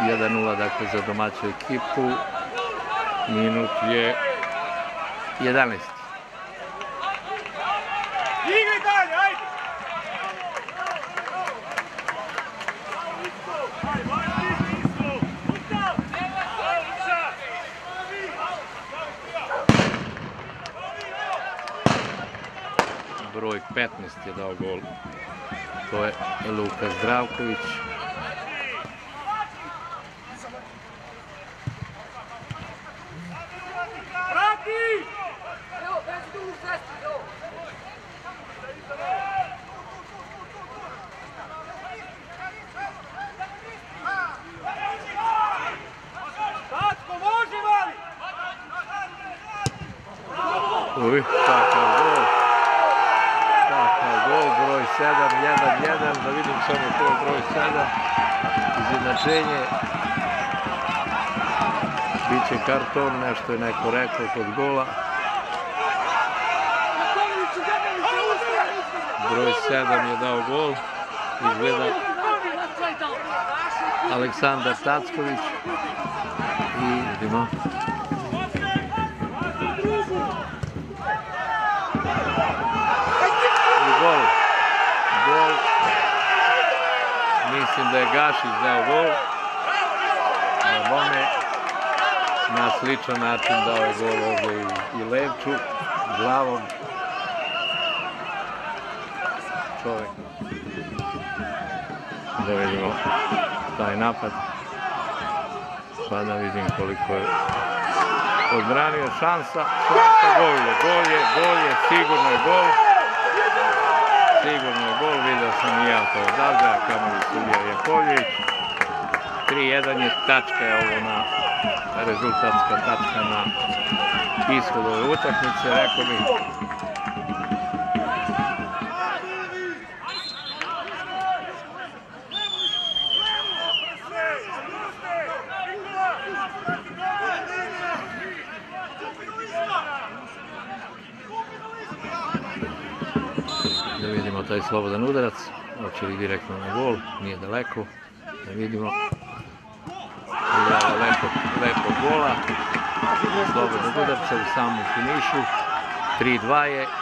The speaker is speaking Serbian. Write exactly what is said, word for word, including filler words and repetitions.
jedan nula dakle za domaću ekipu. Minut je jedanaesti. Igraj dalje, ajde! Broj petnaest je dao gol. To je Luka Zdravković. Uj, takav gol. Takav gol, broj sedam, jedan jedan, da vidim samo to je broj sedam. Izjednačenje. Biće karton, nešto je neko rekao kod gola. Broj sedam je dao gol. Izgleda Aleksandar Tacković. I vidimo. Gol. Gol. Mislim da je Gašić dao gol. Na bome. Na sličan način dao je gol ovdje i Levčuk. Glavom. Čovjek. Da vidimo taj napad. Pa da vidim koliko je odbranio šansa. Šansa, gol je. Gol je, gol je, sigurno je gol. Sigurno je gol, vidio sam i ja to odavde, a kamoli sudija Jakovljević. tri jedan je tačka, je ovo na rezultatska tačka na ishod ove utakmice, rekao bih. Da vidimo taj slobodan udarac, hoće li direktno na gol, nije daleko, da vidimo. Igrala lepo, lepo gola, slobodnog udarca u samom finišu, tri dva je.